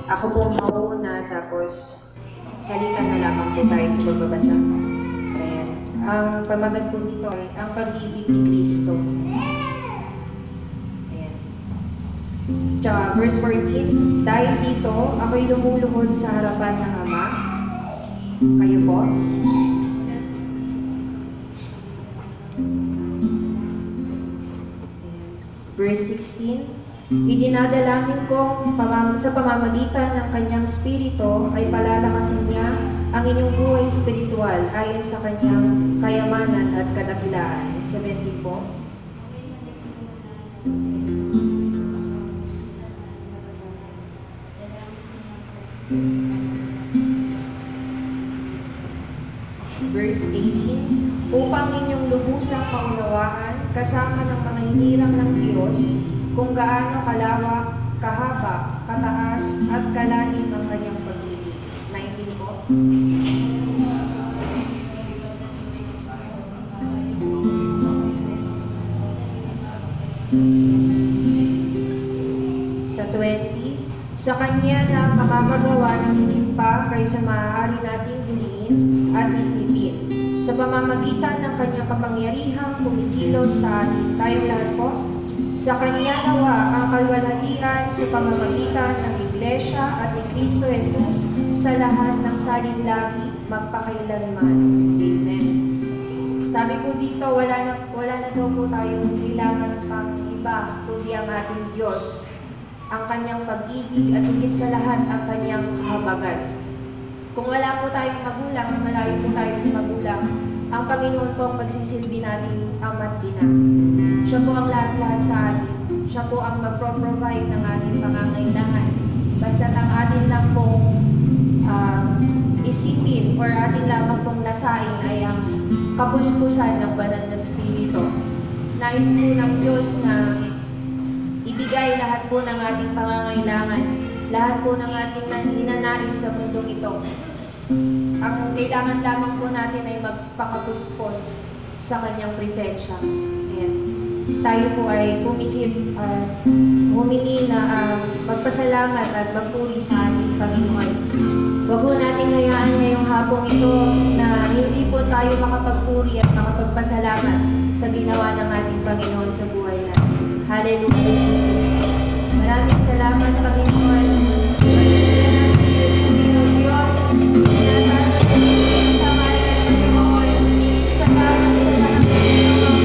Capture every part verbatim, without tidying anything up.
Ako po ang mauuna, tapos salita na lamang po tayo sa pagbabasa. Ayan. Ang pamagat po nito ay ang pag-ibig ni Kristo. Ayan. Tsaka, verse fourteen, dahil dito, ako'y lumuluhod sa harapan ng Ama. Kayo po? Verse sixteen, idinadalangin ko pamam sa pamamagitan ng kanyang spirito ay palalakasin niya ang inyong buhay spiritual ayon sa kanyang kayamanan at kadakilaan. seventeen po. Verse eighteen, upang inyong lubusang kaunawaan kasama ng mga hinirang ng Diyos kung gaano kalawak, kahaba, kataas, at kalalim ang kanyang pag-ibig. nineteen po. Sa twenty, sa Kanya na makakagawa ng higit pa kaysa maaari nating hilingin at isipin, sa pamamagitan ng Kanyang kapangyarihang kumikilos sa atin. Tayong lahat po. Sa Kanya nawa ang kalwalhatian sa pamamagitan ng Iglesia at ni Kristo Jesus sa lahat ng salinlahi magpakailanman. Amen. Sabi po dito, wala na, wala na daw po tayong kailangan pang iba kundi ang ating Diyos, ang Kanyang pag-ibig at higit sa lahat ang Kanyang kahabagan. Kung wala po tayong magulang, malayo po tayo sa magulang, ang Panginoon po ang magsisilbi nating ama at ina. Siya po ang lahat-lahat sa atin. Siya po ang magpro-provide ng ating pangangailangan. Basta't ang atin lang pong uh, isipin or atin lamang pong nasain ay ang kapuspusan ng banal na Espiritu. Nais po ng Diyos na ibigay lahat po ng ating pangangailangan, lahat po ng ating ninanais sa mundong ito. Ang kailangan lamang po natin ay magpakapuspos sa Kanyang presensya. Ayan. Tayo po ay pumikit at humingi na uh, magpasalamat at magpuri sa ating Panginoon. Huwag po nating hayaan ngayong hapong ito na hindi po tayo makapagpuri at makapagpasalamat sa ginawa ng ating Panginoon sa buhay natin. Hallelujah, Jesus. Maraming salamat, Panginoon. Diyos, tinataas at pinipili ang ating Panginoon. Salamat sa lahat ng Panginoon.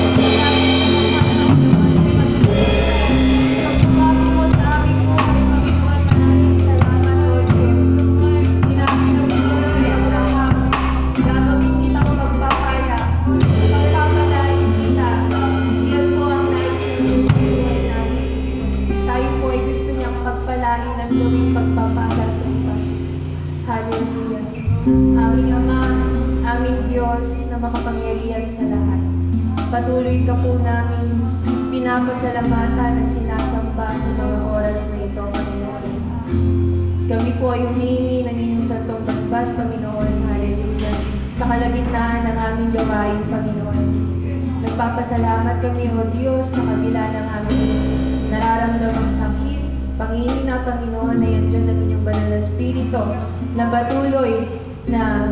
Hallelujah. Aming Ama, aming Diyos na makapangyarihan sa lahat. Patuloy ka po namin pinapasalamatan at sinasamba sa mga oras na ito, Panginoon. Kami po ay humihingi ng inyong santong basbas, Panginoon. Hallelujah. Sa kalagitnaan ng aming gawain, Panginoon. Nagpapasalamat kami, O Diyos, sa kabila ng aming nararamdamang sakit. Pangihina, Panginoon, ay andyan ang inyong banal na Espiritu na patuloy na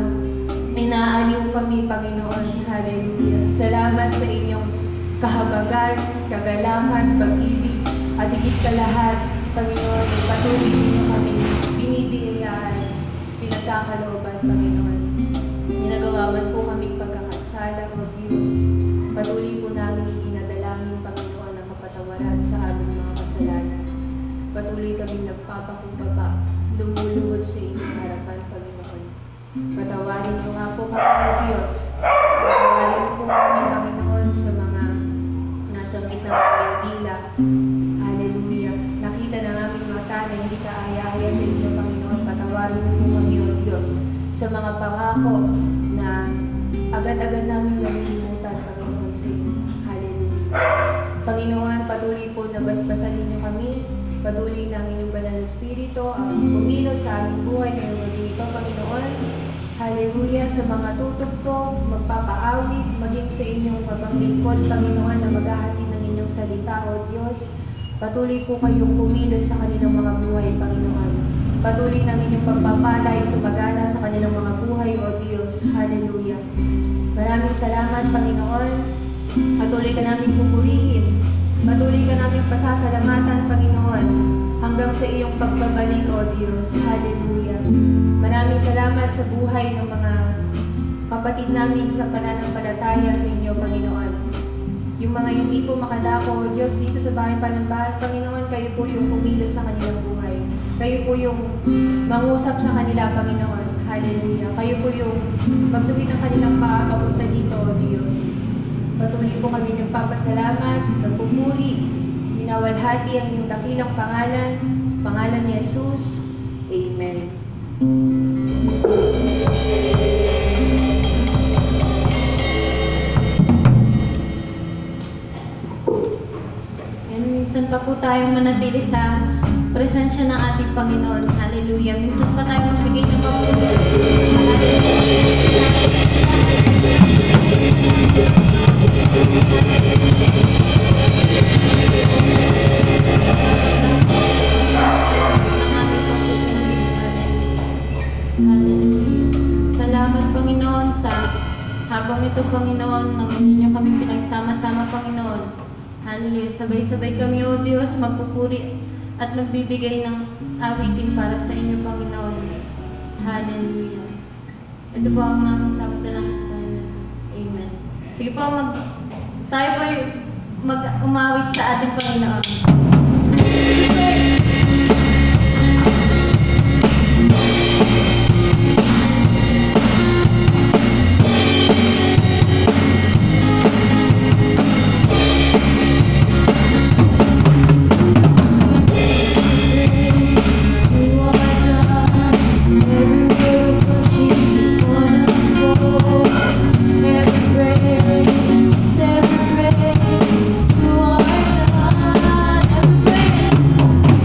inaaliw kami, Panginoon. Hallelujah. Salamat sa inyong kahabagan, kagalakan, pag-ibig, at higit sa lahat, Panginoon, ay patuloy ninyo kami binibiyayaan, pinagkakalooban, Panginoon. Ginagawa man po kaming pagkakasala, O Diyos. Patuloy po namin idinadalangin, Panginoon, ang kapatawaran sa aming mga kasalanan. Patuloy kaming nagpapakumbaba, lumuluhod sa inyong harapan, Panginoon. Patawarin niyo nga po kami, O Diyos. Patawarin niyo po kami, Panginoon, sa mga nasa gitna ng aming dila. Hallelujah. Nakita ng aming mata na hindi kaaya-aya sa inyo, Panginoon. Patawarin niyo po kami, O Diyos, sa mga pangako na agad-agad namin nalilimutan, Panginoon, sa inyo. Hallelujah. Panginoon, patuloy po na basbasan ninyo kami. Patuloy ng inyong banal na Espiritu ang kumilos sa aming buhay ngayong gabi ito, Panginoon. Hallelujah, sa mga tutugtog, magpapaawit, maging sa inyong mapaglingkod, Panginoon, na maghahatid ng inyong salita, O Diyos. Patuloy po kayong kumilos sa kanilang mga buhay, Panginoon. Patuloy ng inyong pagpapalay, sumagana sa kanilang mga buhay, O Diyos. Hallelujah. Maraming salamat, Panginoon. Patuloy ka namin pupurihin. Patuloy ka namin pasasalamatan, Panginoon, hanggang sa iyong pagbabalik, O Diyos. Hallelujah. Maraming salamat sa buhay ng mga kapatid namin sa pananampalataya sa inyo, Panginoon. Yung mga hindi po makadako, Diyos, dito sa bahay Panambahan, Panginoon, kayo po yung kumilos sa kanilang buhay. Kayo po yung mangusap sa kanila, Panginoon. Hallelujah. Kayo po yung magtuwid ng kanilang paa papunta dito, O Diyos. Patuloy po kami nagpapasalamat, nagpupuri, minawalhati ang iyong dakilang pangalan, sa pangalan ni Jesus. Amen. Yan, minsan pa po tayong manatili sa presensya ng ating Panginoon. Hallelujah. Minsan pa tayong magbigay ng papuri. Hallelujah. Salamat, Panginoon, sa habang ito, Panginoon, nang ninyo kami pinagsama-sama, Panginoon. Hallelujah. Sabay-sabay kami, O Diyos, magpupuri at magbibigay ng awitin para sa inyo, Panginoon. Hallelujah. Ito po ang aming samang dalangin sa Panginoon Jesus. Amen. Sige po, mag, tayo po yung mag-umawit sa ating Panginoon. Every praise to our God, every praise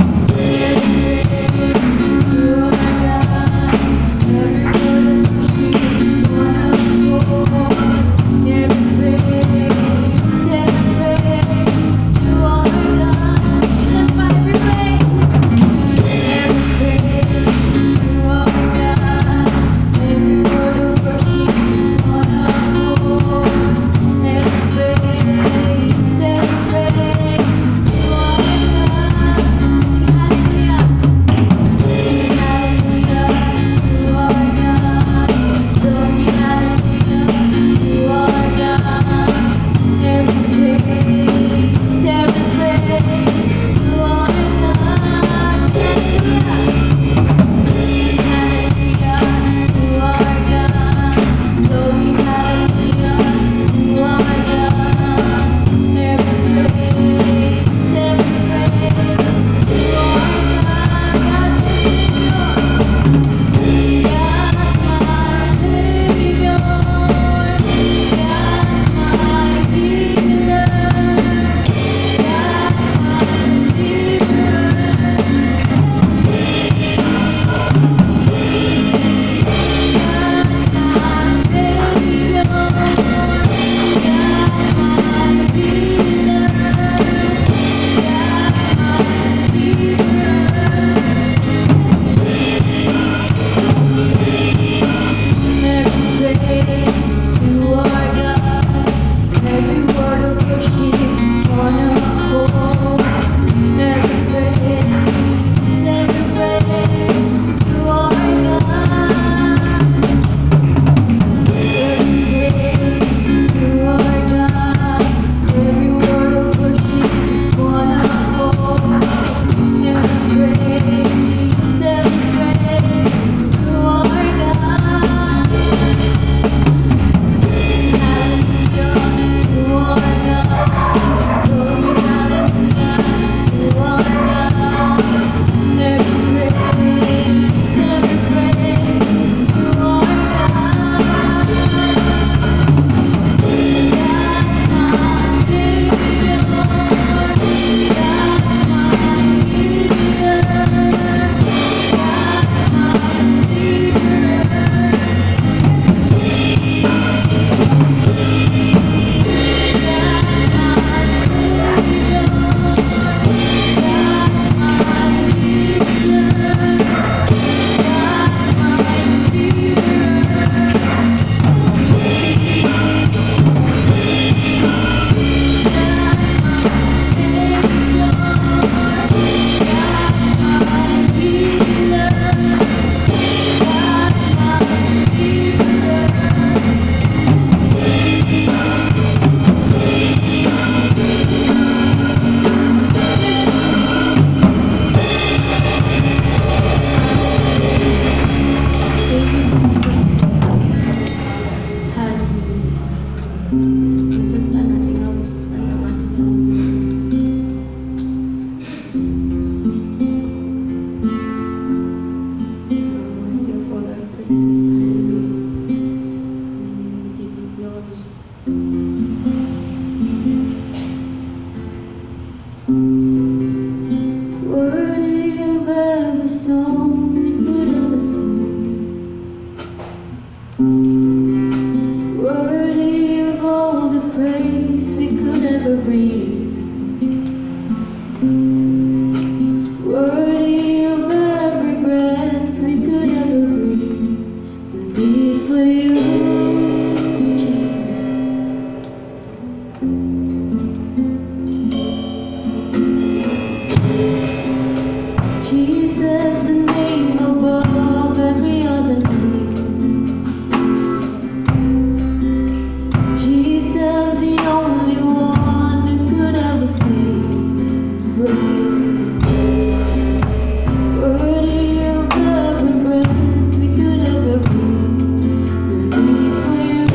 Worthy of every breath we could ever breathe. Believe for you.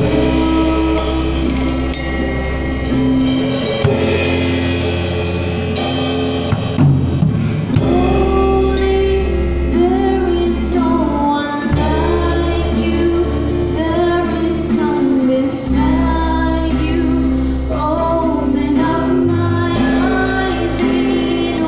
Holy, there is no one like you. There is none beside you. Open up my eyes in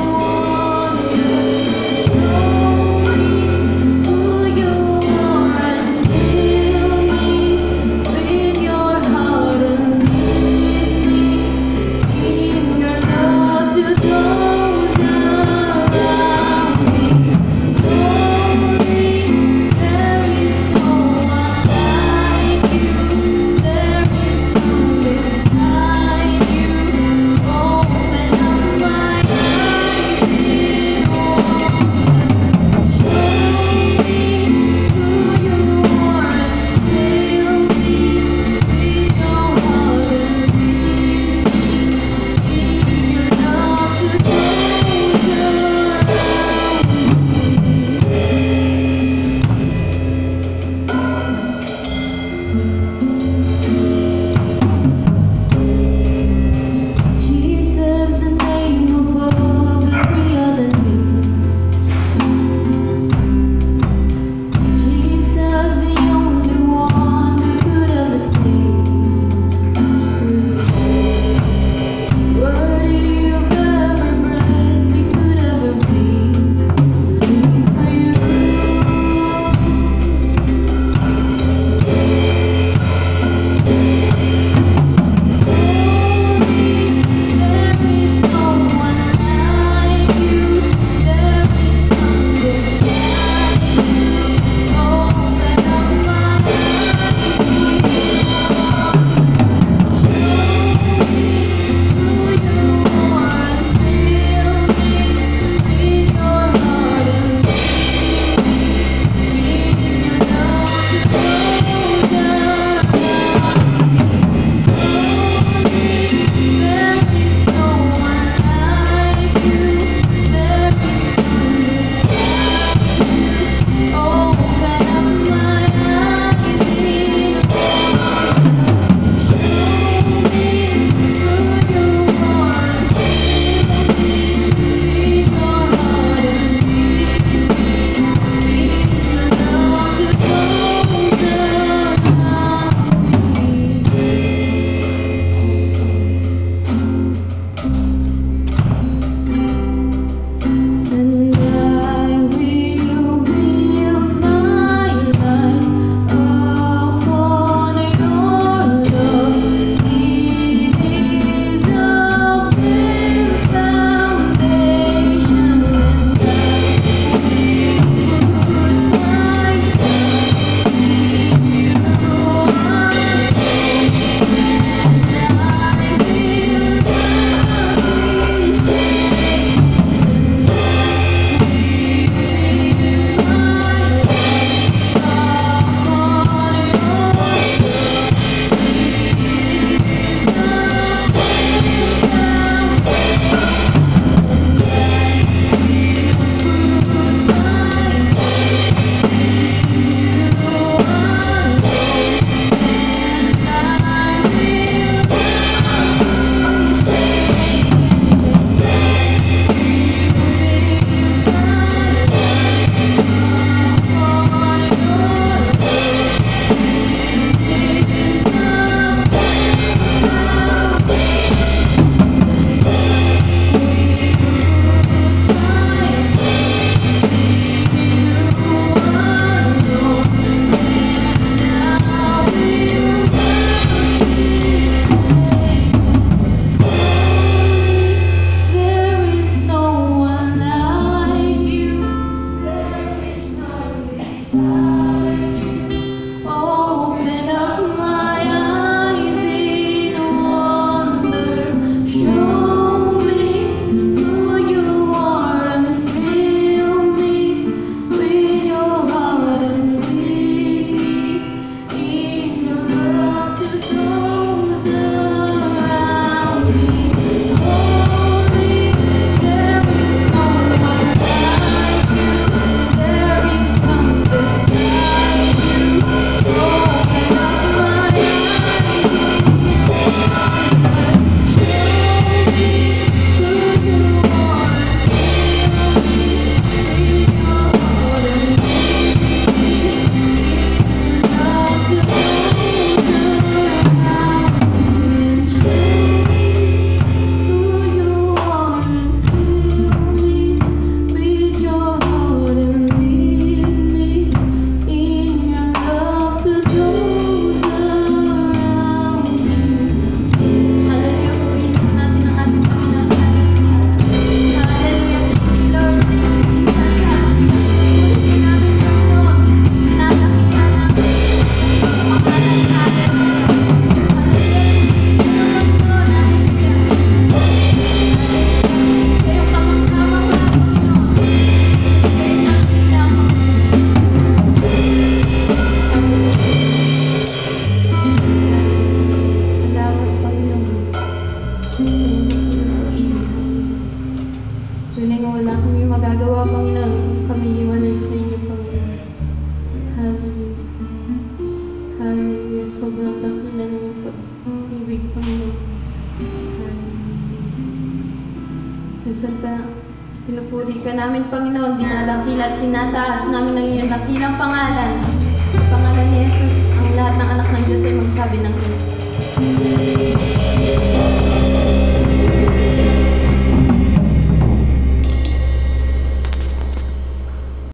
Tunay nga wala kami magagawa, Panginoon. Kami iwanay sa inyo, Panginoon. Hallelujah. Hallelujah. Sobrang dakila ng iyong pag-ibig, Panginoon. Hallelujah. Minsan pa, pinupuri ka namin, Panginoon. Dinadakila at tinataas namin ang iyong dakilang pangalan. Sa pangalan ni Jesus, ang lahat ng anak ng Diyos ay magsabi ng amen.